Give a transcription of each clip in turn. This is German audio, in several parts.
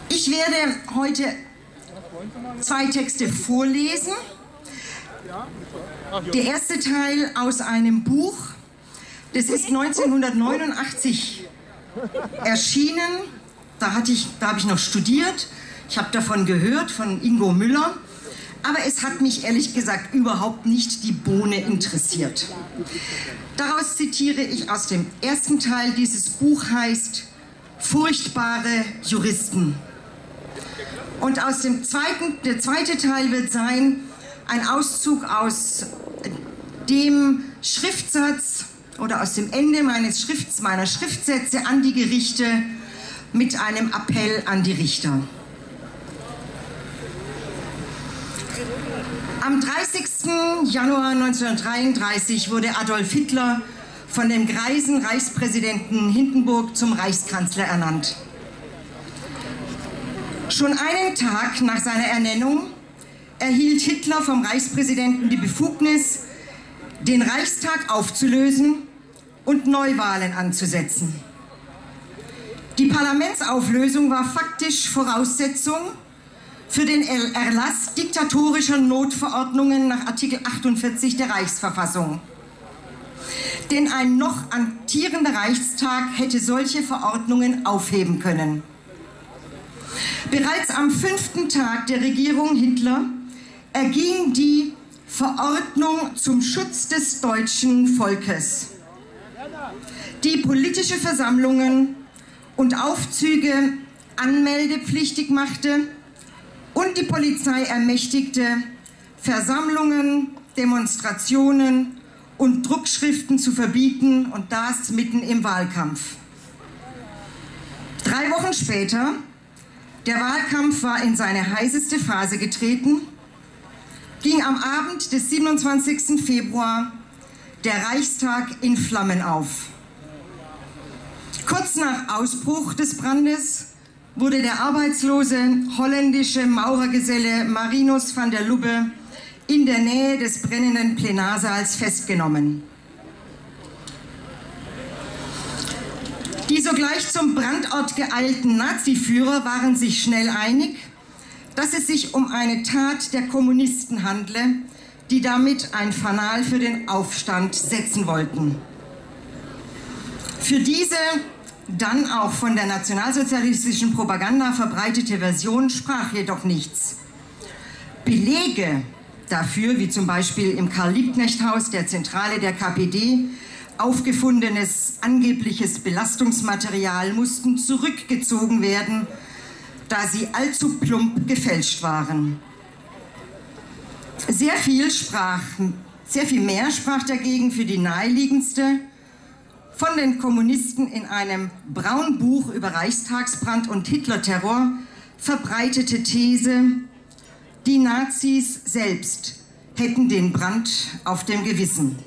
Ich werde heute 2 Texte vorlesen. Der erste Teil aus einem Buch, das ist 1989 erschienen. Da habe ich noch studiert. Ich habe davon gehört, von Ingo Müller. Aber es hat mich ehrlich gesagt überhaupt nicht die Bohne interessiert. Daraus zitiere ich aus dem ersten Teil. Dieses Buch heißt Furchtbare Juristen. Und aus dem der zweite Teil wird sein ein Auszug aus dem Schriftsatz oder aus dem Ende meiner Schriftsätze an die Gerichte mit einem Appell an die Richter. Am 30. Januar 1933 wurde Adolf Hitler von dem greisen Reichspräsidenten Hindenburg zum Reichskanzler ernannt. Schon einen Tag nach seiner Ernennung erhielt Hitler vom Reichspräsidenten die Befugnis, den Reichstag aufzulösen und Neuwahlen anzusetzen. Die Parlamentsauflösung war faktisch Voraussetzung für den Erlass diktatorischer Notverordnungen nach Artikel 48 der Reichsverfassung. Denn ein noch amtierender Reichstag hätte solche Verordnungen aufheben können. Bereits am 5. Tag der Regierung Hitler erging die Verordnung zum Schutz des deutschen Volkes, die politische Versammlungen und Aufzüge anmeldepflichtig machte und die Polizei ermächtigte, Versammlungen, Demonstrationen und Druckschriften zu verbieten, und das mitten im Wahlkampf. 3 Wochen später, der Wahlkampf war in seine heißeste Phase getreten, ging am Abend des 27. Februar der Reichstag in Flammen auf. Kurz nach Ausbruch des Brandes wurde der arbeitslose holländische Maurergeselle Marinus van der Lubbe in der Nähe des brennenden Plenarsaals festgenommen. Die sogleich zum Brandort geeilten Naziführer waren sich schnell einig, dass es sich um eine Tat der Kommunisten handle, die damit ein Fanal für den Aufstand setzen wollten. Für diese dann auch von der nationalsozialistischen Propaganda verbreitete Version sprach jedoch nichts. Belege dafür, wie zum Beispiel im Karl-Liebknecht-Haus der Zentrale der KPD, aufgefundenes angebliches Belastungsmaterial, mussten zurückgezogen werden, da sie allzu plump gefälscht waren. Sehr viel mehr sprach dagegen für die naheliegendste, von den Kommunisten in einem Braunbuch über Reichstagsbrand und Hitlerterror verbreitete These, die Nazis selbst hätten den Brand auf dem Gewissen.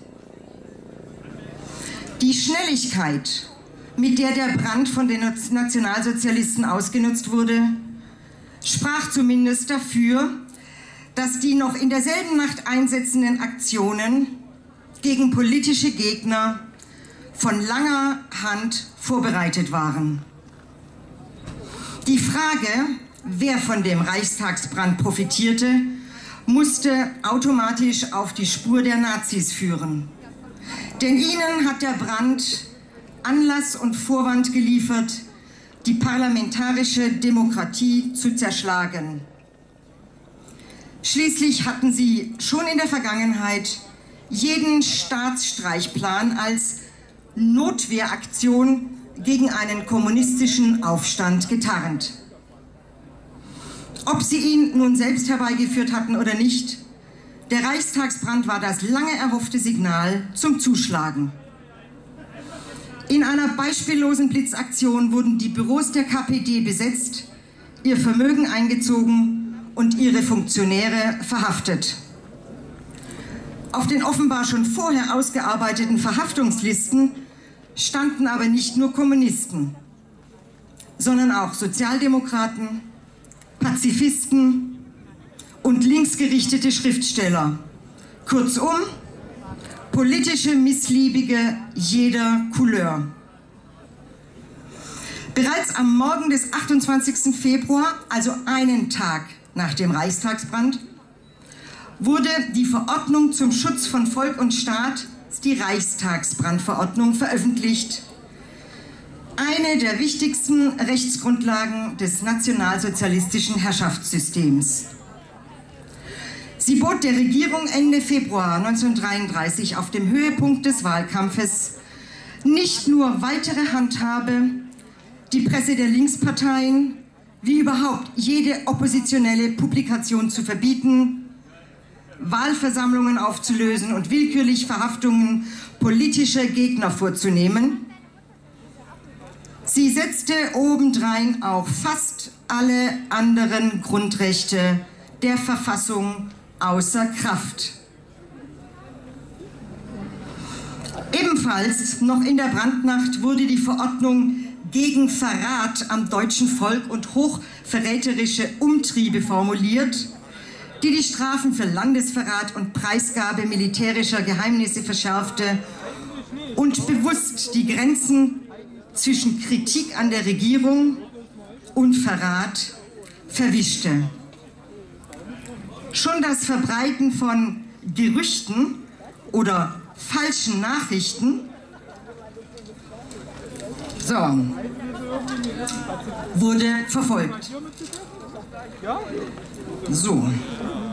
Die Schnelligkeit, mit der der Brand von den Nationalsozialisten ausgenutzt wurde, sprach zumindest dafür, dass die noch in derselben Nacht einsetzenden Aktionen gegen politische Gegner von langer Hand vorbereitet waren. Die Frage, wer von dem Reichstagsbrand profitierte, musste automatisch auf die Spur der Nazis führen. Denn ihnen hat der Brand Anlass und Vorwand geliefert, die parlamentarische Demokratie zu zerschlagen. Schließlich hatten sie schon in der Vergangenheit jeden Staatsstreichplan als Notwehraktion gegen einen kommunistischen Aufstand getarnt. Ob sie ihn nun selbst herbeigeführt hatten oder nicht, der Reichstagsbrand war das lange erhoffte Signal zum Zuschlagen. In einer beispiellosen Blitzaktion wurden die Büros der KPD besetzt, ihr Vermögen eingezogen und ihre Funktionäre verhaftet. Auf den offenbar schon vorher ausgearbeiteten Verhaftungslisten standen aber nicht nur Kommunisten, sondern auch Sozialdemokraten, Pazifisten und linksgerichtete Schriftsteller. Kurzum, politische Missliebige jeder Couleur. Bereits am Morgen des 28. Februar, also einen Tag nach dem Reichstagsbrand, wurde die Verordnung zum Schutz von Volk und Staat, die Reichstagsbrandverordnung, veröffentlicht. Eine der wichtigsten Rechtsgrundlagen des nationalsozialistischen Herrschaftssystems. Sie bot der Regierung Ende Februar 1933 auf dem Höhepunkt des Wahlkampfes nicht nur weitere Handhabe, die Presse der Linksparteien wie überhaupt jede oppositionelle Publikation zu verbieten, Wahlversammlungen aufzulösen und willkürlich Verhaftungen politischer Gegner vorzunehmen. Sie setzte obendrein auch fast alle anderen Grundrechte der Verfassung außer Kraft. Ebenfalls noch in der Brandnacht wurde die Verordnung gegen Verrat am deutschen Volk und hochverräterische Umtriebe formuliert, die die Strafen für Landesverrat und Preisgabe militärischer Geheimnisse verschärfte und bewusst die Grenzen zwischen Kritik an der Regierung und Verrat verwischte. Schon das Verbreiten von Gerüchten oder falschen Nachrichten wurde verfolgt. So.